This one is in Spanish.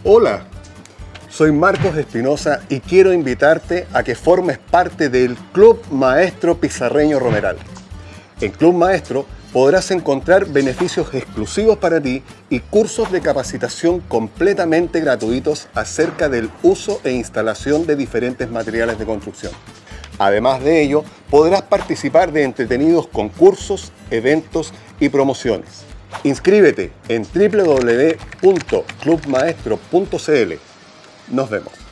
Hola, soy Marcos Espinosa y quiero invitarte a que formes parte del Club Maestro Pizarreño Romeral. En Club Maestro podrás encontrar beneficios exclusivos para ti y cursos de capacitación completamente gratuitos acerca del uso e instalación de diferentes materiales de construcción. Además de ello, podrás participar de entretenidos concursos, eventos y promociones. Inscríbete en www.clubmaestro.cl. Nos vemos.